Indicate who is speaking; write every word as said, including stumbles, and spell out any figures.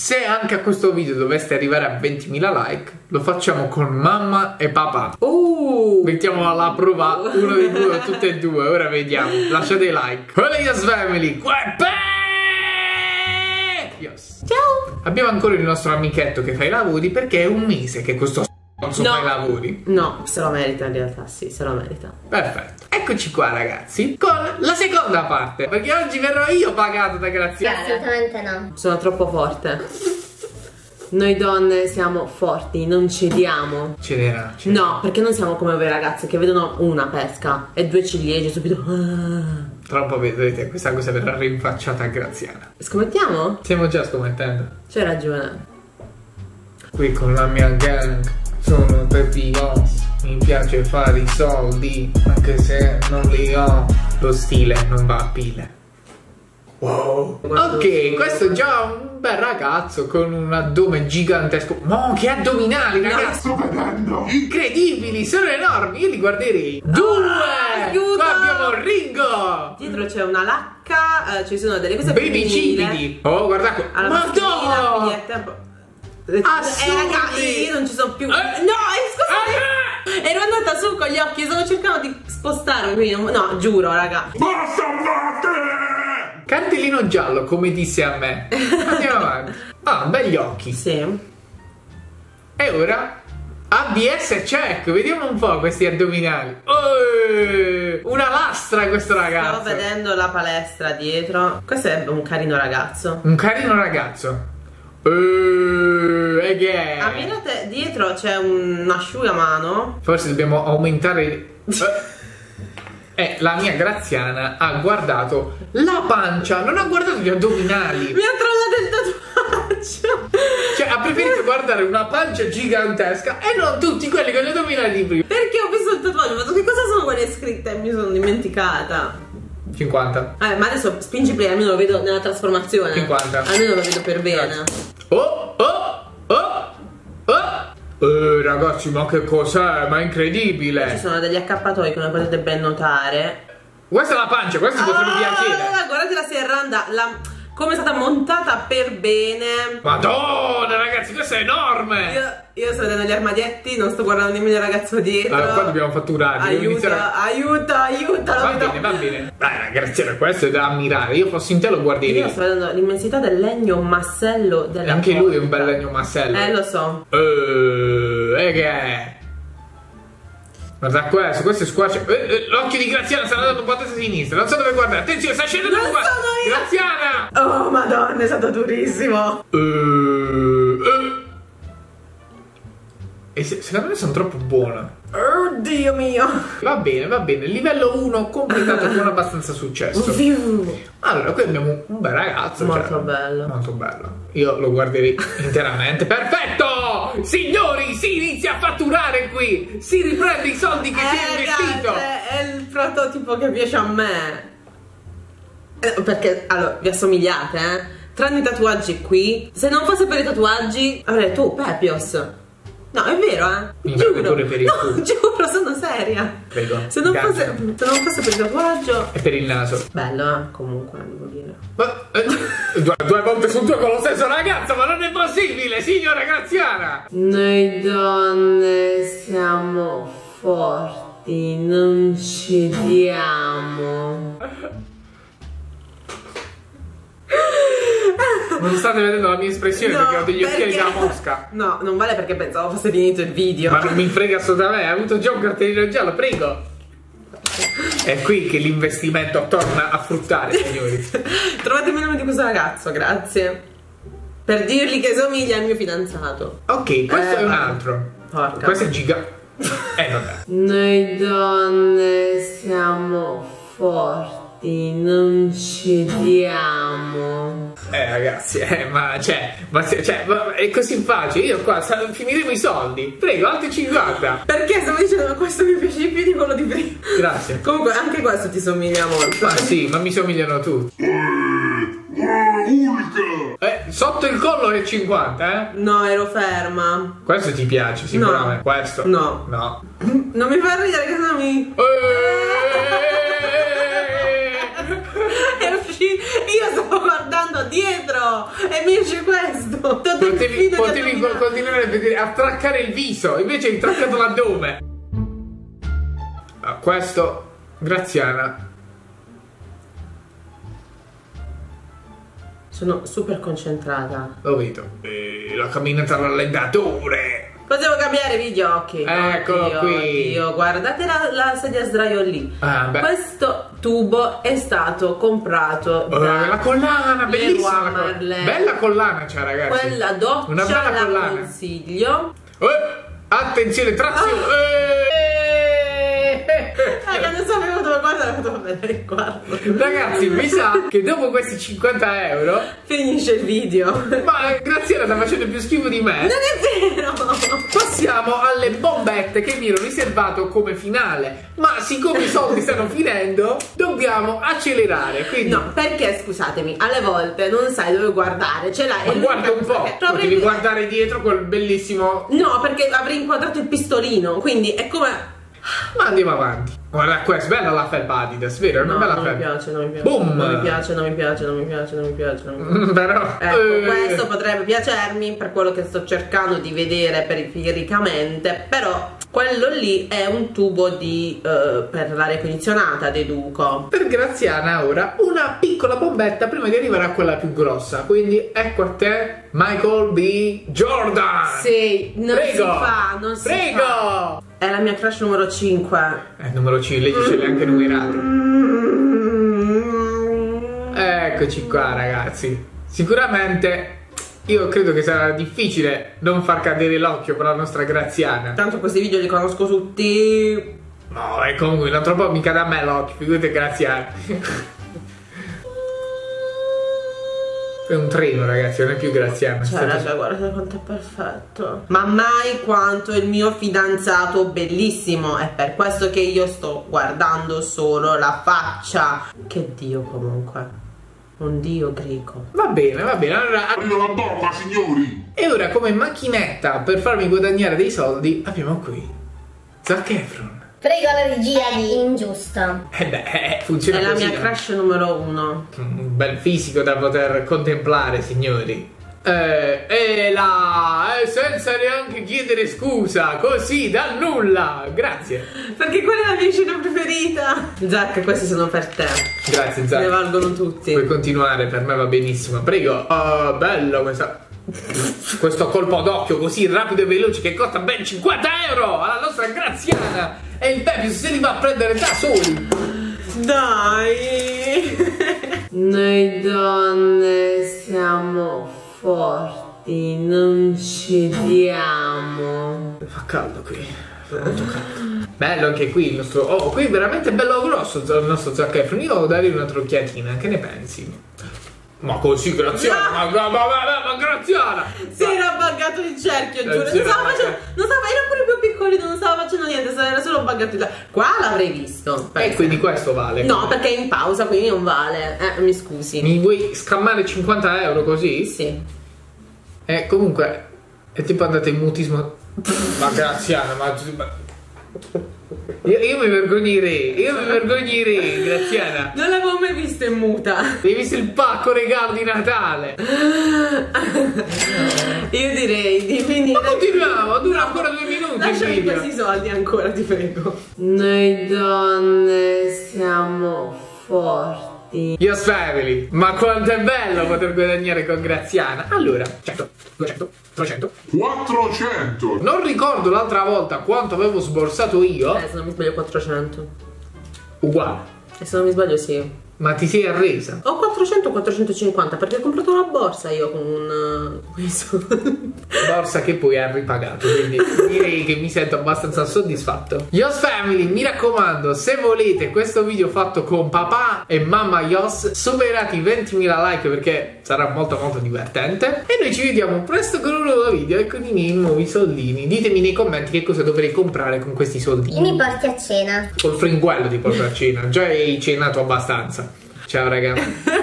Speaker 1: Se anche a questo video doveste arrivare a ventimila like, lo facciamo con mamma e papà.
Speaker 2: Uh.
Speaker 1: Mettiamo alla prova uno dei due o tutte e due. Ora vediamo. Lasciate like. Holidays Family. Yes.
Speaker 2: Ciao.
Speaker 1: Abbiamo ancora il nostro amichetto che fa i lavori, perché è un mese che questo non so,
Speaker 2: no.
Speaker 1: fa i lavori.
Speaker 2: No, se lo merita in realtà, sì, se lo merita.
Speaker 1: Perfetto. Eccoci qua ragazzi con la seconda parte, perché oggi verrò io pagato da Graziana.
Speaker 3: Assolutamente no.
Speaker 2: Sono troppo forte. Noi donne siamo forti, non cediamo.
Speaker 1: Cederà.
Speaker 2: No, perché non siamo come voi ragazze che vedono una pesca e due ciliegie subito. Ah.
Speaker 1: Troppo vedrete, questa cosa verrà rinfacciata a Graziana.
Speaker 2: Scommettiamo?
Speaker 1: Stiamo già scommettendo.
Speaker 2: C'hai ragione.
Speaker 1: Qui con la mia gang sono Peppy Boss. Mi piace fare i soldi, anche se non li ho. Lo stile non va a pile. Wow. Ok, questo è già un bel ragazzo con un addome gigantesco. Ma che addominali, ragazzi! Sto vedendo! Incredibili, sono enormi, io li guarderei. Due!
Speaker 2: Aiuto!
Speaker 1: Qua abbiamo Ringo!
Speaker 2: Dietro c'è una lacca, eh, ci sono delle cose
Speaker 1: Babicidi! Oh, guarda qua!
Speaker 2: Madonna! Eh,
Speaker 1: Assurdi!
Speaker 2: raga, io non ci sono più.
Speaker 1: Eh.
Speaker 2: No, eh, scusate!
Speaker 1: Eh.
Speaker 2: Ero andata su con gli occhi, stavo cercando di spostarmi, quindi non... No, giuro, raga.
Speaker 1: Basta, cartellino giallo, come disse a me. Andiamo avanti. Ah, begli occhi.
Speaker 2: Sì.
Speaker 1: E ora A B S check. Vediamo un po' questi addominali. Oh, una lastra questo ragazzo.
Speaker 2: Stavo vedendo la palestra dietro. Questo è un carino ragazzo.
Speaker 1: Un carino ragazzo. Uh, e che è?
Speaker 2: A mirate dietro c'è un asciugamano.
Speaker 1: Forse dobbiamo aumentare. Eh, la mia Graziana ha guardato la pancia, non ha guardato gli addominali.
Speaker 2: Mi ha trovato il tatuaggio.
Speaker 1: Cioè, ha preferito guardare una pancia gigantesca e non tutti quelli con gli addominali di prima.
Speaker 2: Perché ho visto il tatuaggio, ho detto che cosa sono quelle scritte e mi sono dimenticata.
Speaker 1: cinquanta.
Speaker 2: Eh, ma adesso spingi play, almeno lo vedo nella trasformazione.
Speaker 1: cinquanta.
Speaker 2: Almeno lo vedo per bene.
Speaker 1: Oh, oh, oh, oh. Eh, ragazzi, ma che cos'è? Ma è incredibile.
Speaker 2: Ci sono degli accappatoi, come potete ben notare.
Speaker 1: Questa è la pancia, questo ti potrebbe piacere.
Speaker 2: Guardate la serranda, la... come è stata montata per bene.
Speaker 1: Madonna, ragazzi, questo è enorme.
Speaker 2: Io, io sto vedendo gli armadietti, non sto guardando nemmeno il ragazzo dietro.
Speaker 1: Allora, qua dobbiamo fatturare.
Speaker 2: Aiuta, a... aiuta, aiuta.
Speaker 1: Va bene, va bene. Dai, ragazzi, questo è da ammirare. Io fossi in te lo guarderei.
Speaker 2: Io sto vedendo l'immensità del legno massello della
Speaker 1: Anche
Speaker 2: porta.
Speaker 1: lui è un bel legno massello.
Speaker 2: Eh, lo so.
Speaker 1: Eh, e che è? Guarda questo, questo è squash. Eh, eh, l'occhio di Graziana sta andando un po' a destra e a sinistra. Non so dove guardare. Attenzione, sta scendendo
Speaker 2: Non
Speaker 1: un po'.
Speaker 2: sono io.
Speaker 1: Graziana!
Speaker 2: Oh, madonna, è stato durissimo.
Speaker 1: Eh, eh. E se, secondo me sono troppo buone.
Speaker 2: Oddio mio.
Speaker 1: Va bene, va bene. Livello uno completato con abbastanza successo. Allora, qui abbiamo un bel ragazzo.
Speaker 2: Molto
Speaker 1: cioè,
Speaker 2: bello.
Speaker 1: Molto bello. Io lo guarderei interamente. Perfetto! Signori, si inizia a fatturare qui. Si riprende i soldi che
Speaker 2: eh,
Speaker 1: si è investito.
Speaker 2: Ragazze, è il prototipo che piace a me. Eh, perché, allora, vi assomigliate, eh? Tranne i tatuaggi qui. Se non fosse per i tatuaggi, avrei tu, Pepios. No, è vero, eh?
Speaker 1: Mi
Speaker 2: Giuro.
Speaker 1: pure per il
Speaker 2: no,
Speaker 1: culo.
Speaker 2: giuro, sono seria.
Speaker 1: Prego.
Speaker 2: Se non,
Speaker 1: Grazie.
Speaker 2: fosse, se non fosse per il tatuaggio.
Speaker 1: E per il naso.
Speaker 2: Bello, eh? Comunque, devo dire.
Speaker 1: Ma, eh, due, due volte su due con lo stesso ragazzo, ma non è possibile, signora Graziana!
Speaker 2: Noi donne siamo forti, non cediamo.
Speaker 1: Non state vedendo la mia espressione
Speaker 2: No,
Speaker 1: perché ho degli occhiali
Speaker 2: perché-
Speaker 1: da mosca.
Speaker 2: No, non vale perché pensavo fosse finito il video.
Speaker 1: Ma non mi frega assolutamente, ha avuto già un cartellino giallo, prego. È qui che l'investimento torna a fruttare, signori.
Speaker 2: Trovatemi il nome di questo ragazzo, grazie. Per dirgli che somiglia al mio fidanzato.
Speaker 1: Ok, questo
Speaker 2: Eh,
Speaker 1: è un
Speaker 2: vabbè.
Speaker 1: altro.
Speaker 2: Porca.
Speaker 1: Questo è giga. Eh vabbè.
Speaker 2: Noi donne siamo forti, non cediamo.
Speaker 1: Eh ragazzi, eh, ma cioè, ma, se- cioè, ma è così facile. Io qua sa- finiremo i soldi. Prego, altri cinquanta.
Speaker 2: Perché stavo dicendo che questo mi piace di più di quello di prima.
Speaker 1: Grazie.
Speaker 2: Comunque anche questo ti somiglia molto.
Speaker 1: Ma sì, ma mi somigliano tutti. Eh, sotto il collo è cinquanta, eh?
Speaker 2: No, ero ferma.
Speaker 1: Questo ti piace sicuramente. Questo?
Speaker 2: No.
Speaker 1: No.
Speaker 2: Non mi fa ridere che sennò mi...
Speaker 1: Eh,
Speaker 2: È uscito Io stavo guardando dietro e mi esce questo.
Speaker 1: Potevi, potevi continuare a vedere, a traccare il viso, invece hai traccato laddove? Ah, questo, Graziana.
Speaker 2: Sono super concentrata.
Speaker 1: Lo vedo. E la camminata all'allenatore.
Speaker 2: Possiamo cambiare video occhi.
Speaker 1: Eccolo
Speaker 2: oddio,
Speaker 1: qui.
Speaker 2: Oddio, guardate la, la sedia a sdraio lì.
Speaker 1: Ah, beh.
Speaker 2: Questo tubo è stato comprato
Speaker 1: Oh,
Speaker 2: da
Speaker 1: la collana, bellissima la
Speaker 2: Leroy
Speaker 1: collana.
Speaker 2: Merlin.
Speaker 1: Bella collana c'è, ragazzi.
Speaker 2: Quella doccia
Speaker 1: una bella
Speaker 2: la
Speaker 1: collana.
Speaker 2: consiglio.
Speaker 1: Oh, attenzione, trazione.
Speaker 2: Ah.
Speaker 1: Eh.
Speaker 2: Raga, non sapevo dove guardare, devo vedere il quadro.
Speaker 1: Ragazzi, mi sa che dopo questi cinquanta euro
Speaker 2: Finisce il video.
Speaker 1: ma Graziana sta facendo più schifo di me.
Speaker 2: Non è vero.
Speaker 1: Passiamo alle bombette che mi ero riservato come finale. Ma siccome i soldi stanno finendo, dobbiamo accelerare. Quindi
Speaker 2: No, perché scusatemi, alle volte non sai dove guardare. Ce l'hai.
Speaker 1: ma
Speaker 2: è
Speaker 1: guarda un
Speaker 2: l'unica cosa
Speaker 1: po',
Speaker 2: che- Però
Speaker 1: devi
Speaker 2: avrei-
Speaker 1: guardare dietro quel bellissimo.
Speaker 2: No, perché avrei inquadrato il pistolino. Quindi è come.
Speaker 1: Ma andiamo avanti. Guarda questa, bella la felpa Adidas, vero? È una
Speaker 2: No,
Speaker 1: bella
Speaker 2: non mi
Speaker 1: felpa.
Speaker 2: piace, non mi piace.
Speaker 1: Boom!
Speaker 2: Non mi piace, non mi piace, non mi piace, non mi piace. Non mi piace.
Speaker 1: Però
Speaker 2: Ecco,
Speaker 1: eh,
Speaker 2: questo potrebbe piacermi per quello che sto cercando di vedere perifericamente, però quello lì è un tubo di eh, per l'aria condizionata, deduco.
Speaker 1: per Graziana ora una piccola bombetta prima di arrivare a quella più grossa. Quindi ecco a te Michael B. Jordan.
Speaker 2: Sì, non
Speaker 1: Prego.
Speaker 2: si fa, non si
Speaker 1: Prego.
Speaker 2: fa. È la mia crush numero cinque.
Speaker 1: Eh, numero cinque, lei ce l'ha anche numerate. Eccoci qua, ragazzi. Sicuramente io credo che sarà difficile non far cadere l'occhio per la nostra Graziana.
Speaker 2: Tanto questi video li conosco tutti.
Speaker 1: No, e comunque non troppo mica da me l'occhio, figurate Graziana. È un treno, ragazzi, non è più Graziana.
Speaker 2: Cioè,
Speaker 1: State-
Speaker 2: raga, guardate quanto è perfetto. Ma mai quanto il mio fidanzato bellissimo. È per questo che io sto guardando solo la faccia. Che dio comunque. Un dio greco.
Speaker 1: Va bene, va bene. Allora,
Speaker 3: Arriva la bomba, signori!
Speaker 1: e ora come macchinetta per farmi guadagnare dei soldi abbiamo qui Zac Efron.
Speaker 4: Prego la regia di ingiusta.
Speaker 1: Eh beh, eh, funziona
Speaker 2: È la
Speaker 1: così.
Speaker 2: mia
Speaker 1: no?
Speaker 2: crush numero uno.
Speaker 1: Un bel fisico da poter contemplare, signori. Eh, e là, eh, senza neanche chiedere scusa, così, dal nulla. Grazie.
Speaker 2: Perché quella è la mia scena preferita. Zac, questi sono per te.
Speaker 1: Grazie,
Speaker 2: Ne
Speaker 1: Zac.
Speaker 2: valgono tutti.
Speaker 1: Puoi continuare, per me va benissimo. Prego. Oh, bello questa... questo colpo d'occhio così rapido e veloce che costa ben cinquanta euro alla nostra Graziana. E il Pepius se li va a prendere da soli.
Speaker 2: Dai. Noi donne siamo forti, non cediamo.
Speaker 1: Fa caldo qui, fa molto caldo. Bello anche qui il nostro... Oh, qui è veramente bello grosso il nostro Zac Efron. Io devo dargli una trocchiatina, che ne pensi? Ma così Graziana, ma, ma, ma, ma, ma Graziana!
Speaker 2: Si era buggato il cerchio, giuro.
Speaker 1: Eh, si
Speaker 2: Non
Speaker 1: era
Speaker 2: stava facendo.
Speaker 1: buggato.
Speaker 2: Non stava, era pure più piccolo, non stava facendo niente, era solo buggato il cerchio. Qua l'avrei visto.
Speaker 1: E quindi questo vale.
Speaker 2: No, perché è in pausa, quindi non vale. Eh, mi scusi.
Speaker 1: Mi vuoi scammare cinquanta euro così?
Speaker 2: Sì.
Speaker 1: Eh, comunque, è tipo andate in mutismo. Ma Graziana, ma... ma- Io, io mi vergognerei, io mi vergognerei, Graziana.
Speaker 2: Non l'avevo mai visto in muta.
Speaker 1: Hai visto il pacco regalo di Natale?
Speaker 2: Io direi di finire.
Speaker 1: Ma continuiamo, dura ancora due minuti il
Speaker 2: Lasciami
Speaker 1: video.
Speaker 2: questi soldi ancora, ti prego. Noi donne siamo forti.
Speaker 1: Yos Family, ma quanto è bello poter guadagnare con Graziana. Allora, cento, duecento, trecento.
Speaker 3: quattrocento!
Speaker 1: Non ricordo l'altra volta quanto avevo sborsato io.
Speaker 2: Eh, se non mi sbaglio quattrocento.
Speaker 1: Uguale.
Speaker 2: E se non mi sbaglio sì.
Speaker 1: Ma ti sei arresa?
Speaker 2: Ho quattrocento o quattrocentocinquanta perché ho comprato una borsa io con un... questo.
Speaker 1: Borsa che poi ha ripagato, quindi direi che mi sento abbastanza soddisfatto. Yos Family, mi raccomando, se volete questo video fatto con papà e mamma Yos, superate i ventimila like perché sarà molto molto divertente. E noi ci vediamo presto con un nuovo video e con i miei nuovi soldini. Ditemi nei commenti che cosa dovrei comprare con questi soldini.
Speaker 4: Io mi porti a cena.
Speaker 1: Col fringuello ti porto a cena, già hai cenato abbastanza. Ciao raga.